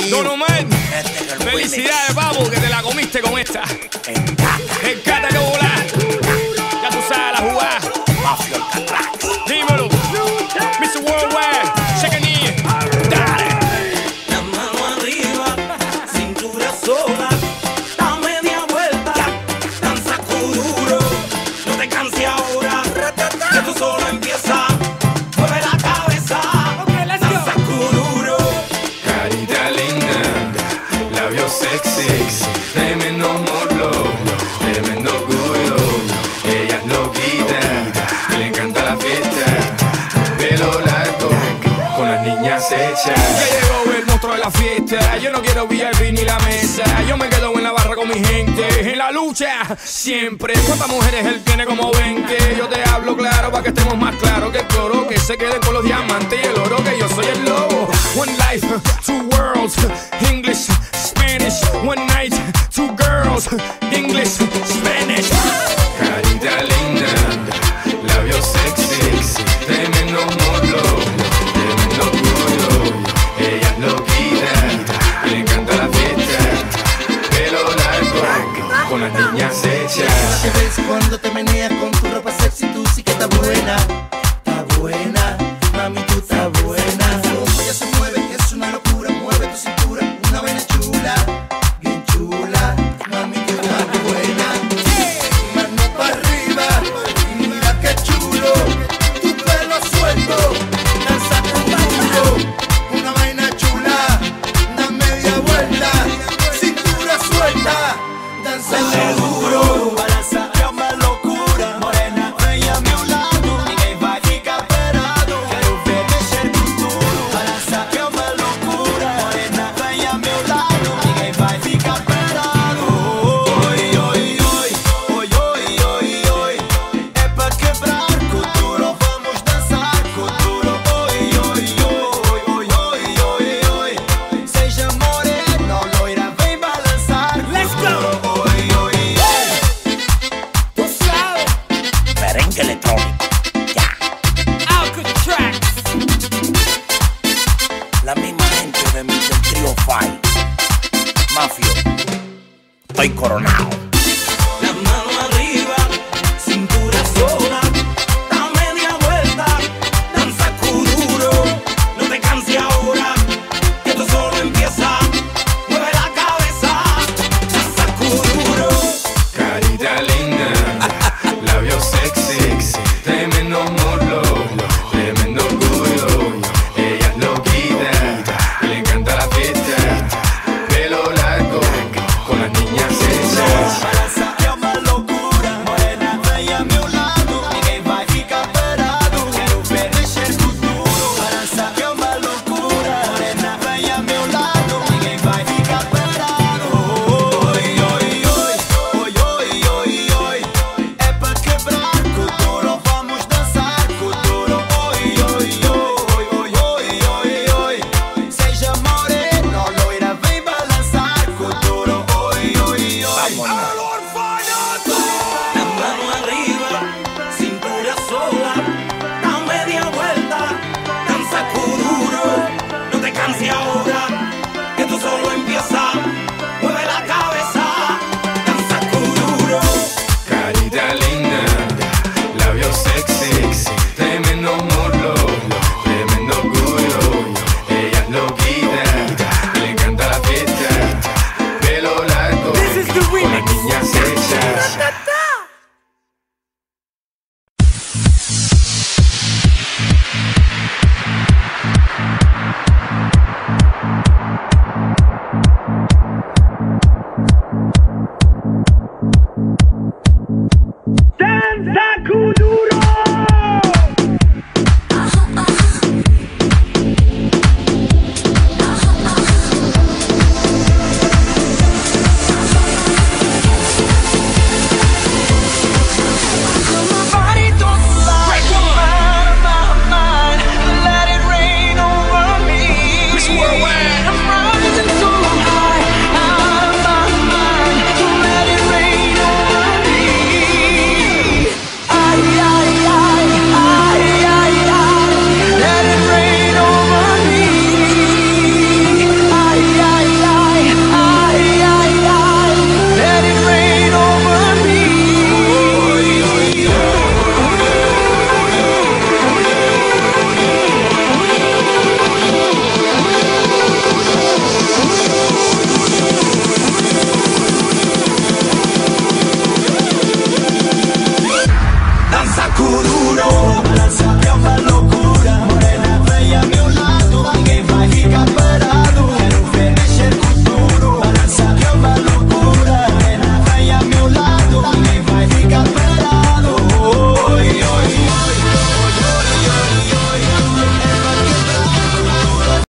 Don Omar, felicidades, papu, que te la comiste con esta. Encata que volar. Ya tú sabes la jugada. Dímelo. Mr. Worldwide, check it. Dale. La mano arriba, cintura sola, da media vuelta, danza duro, no te canses ahora, que tú solo empieza, mueve la cabeza, danza duro. Carita linda, labios sexy, tremendo morlo, tremendo orgullo. Ella es loquita, le encanta la fiesta, pelo largo, con las niñas hechas. Ya llegó el monstruo de la fiesta. Yo no quiero VIP ni la mesa. Yo me quedo en la barra con mi gente. En la lucha, siempre. ¿Cuántas mujeres él tiene? Como 20. Yo te hablo claro para que estemos más claros que el coro. Que se queden con los diamantes y el oro. Que yo soy el lobo. One life, two worlds. English, Spanish. One night, two girls. English, Spanish. Carita linda, labios sexy, tremendo morlo, tremendo orgullo. Ella es loquita, le encanta la fiesta, pelo largo, con las niñas hechas. ¿Qué ves cuando te meneas con tu ropa sexy? Tú sí que estás buena, mami, tú estás buena. Como ella se mueve, es una locura, mueve tu cintura, una vaina chula, bien chula, mami, tú estás buena. Mano para arriba, y mira qué chulo, tu pelo suelto, danza duro, una vaina chula, da media vuelta, cintura suelta, danza duro. Balança é uma loucura, morena, vem a meu lado, ninguém vai ficar parado, quero ver mexer com tudo. Balança é uma loucura, morena, vem a meu lado, ninguém vai ficar parado. Oi, oi, oi, oi, oi, oi, oi, é pra quebrar com duro, vamos dançar com duro. Oi, oi, oi, oi, oi, oi, oi, seja morena ou loira, vem balançar. Let's go! Oi, oi, oi. Merengue electrónico, ya. La misma gente de mi del trío Five. Mafio, estoy coronado. La mano arriba, cintura sola, da media vuelta, danza duro, no te canses ahora, que esto solo empieza, mueve la cabeza, danza duro. Carita linda, labios sexy, tremendo morlo, tremendo orgullo. Ella es loquita, le encanta la fiesta, pelo largo, con las niñas hechas. Balança é uma loucura, morena, vem a meu lado, ninguém vai ficar parado, quero ver mexer com tudo. Balança é uma loucura, morena, vem a meu lado, ninguém vai ficar parado. Oi, oi, oi, oi, oi, oi, oi, é pra quebrar com duro, vamos dançar com duro. Oi, oi, oi, oi, oi, oi, oi, seja morena ou loira, vem balançar com duro. Oi, oi, oi. La mano arriba, cintura sola, da media vuelta, danza duro, no te canses ahora.